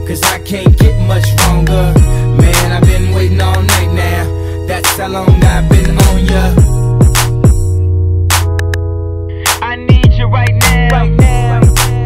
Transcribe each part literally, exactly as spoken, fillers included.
cause I can't get much stronger. Man, I've been waiting all night now, that's how long I've been on ya. I need you right now, right now.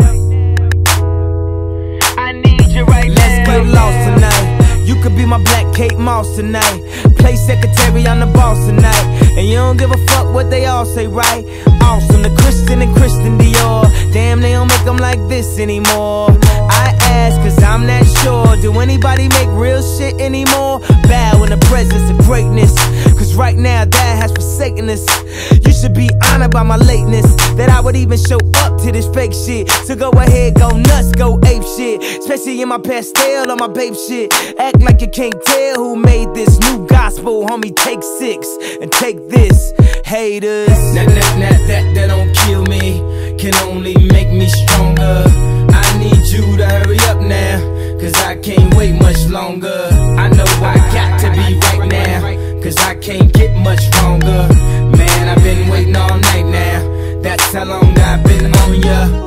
I need you right now. Let's get lost tonight. You could be my black Kate Moss tonight. Play secretary, I'm the boss tonight. And you don't give a fuck what they all say, right? Awesome, the Christian and Christian Dior. Damn, they don't make them like this anymore. I ask, cause I'm not sure. Do anybody make real shit anymore? Bow in the presence of greatness, cause right now that has forsaken us. You should be honored by my lateness, that I would even show up to this fake shit. So go ahead, go nuts, go ape shit. Especially in my pastel or my babe shit. Act like you can't tell who made this new gospel. Homie, take six and take this, haters. That, that, that, that, that don't kill me, can only make me stronger. I need you to hurry up now, cause I can't wait much longer. I know I got to be right now, cause I can't get much stronger. Man, I've been waiting all night now, that's how long I've been on ya.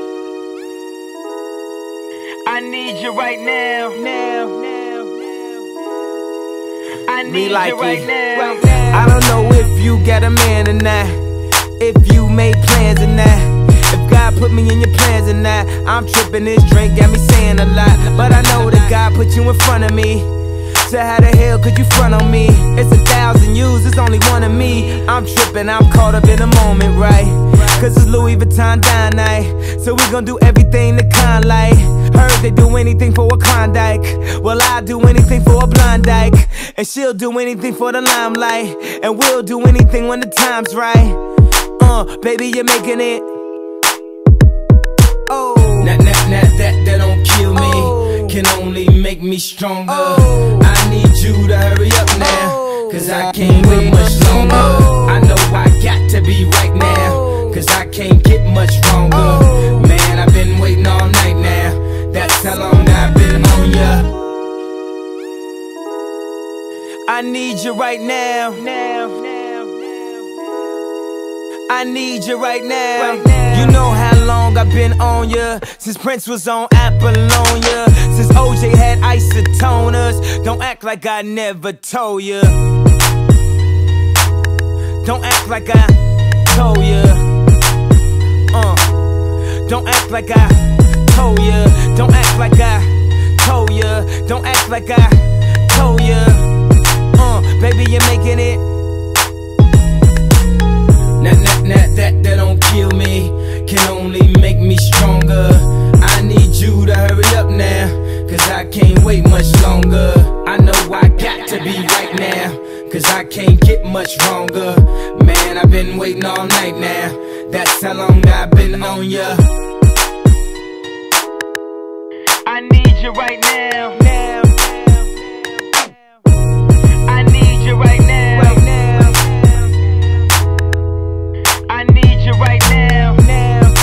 I need you right now, now, now, I need Me like you right it. now, right now. I don't know if you got a man or not, if you made plans or not, if God put me in your plans or not. I'm tripping, this drink got me saying a lot, but I know that God put you in front of me. So how the hell could you front on me? It's a thousand yous, it's only one of me. I'm tripping, I'm caught up in the moment, right? Cause it's Louis Vuitton dine night, so we gon' do everything the kind like. Heard they do anything for a Klondike, well I'll do anything for a blind dyke. And she'll do anything for the limelight, and we'll do anything when the time's right. Uh, baby, you're making it. Oh, that, that, that, that, that don't kill me, oh, can only make me stronger. Oh, I need you to hurry up now, cause I can't wait much longer. I know I got to be right now, cause I can't get much stronger. Man, I've been waiting all night now, that's how long I've been on ya. I need you right now, now, now, I need you right now. Right now. You know how long I've been on ya, since Prince was on Apollonia, since O J had isotoners. Don't act like I never told ya, don't act like I told ya. Uh, don't act like I told ya, don't act like I told ya, don't act like I told ya. Uh, baby, you're making it. That, that, that, that, that don't kill me, can only make me stronger. I need you to hurry up now, cause I can't wait much longer. I know I got to be right now, cause I can't get much stronger. Man, I've been waiting all night now, that's how long I've been on ya. I need you right now, now, I need you right now, right now. I need you right now, now.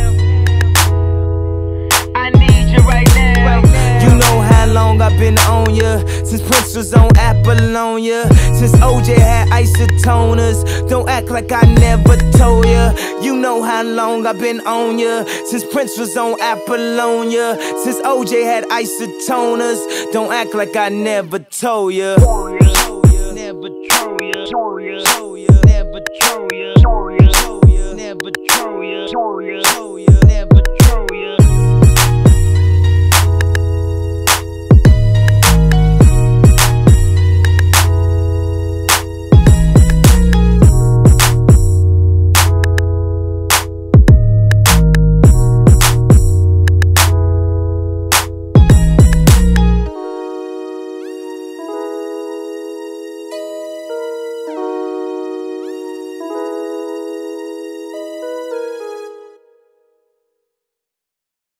I need you right now, right now. You know how long I've been on ya, since Prince was on Apollonia, since O J had isotoners. Don't act like I never told ya. You know how long I've been on ya, since Prince was on Apollonia, since O J had isotoners. Don't act like I never told ya. Never told ya. Never told ya. Never told ya.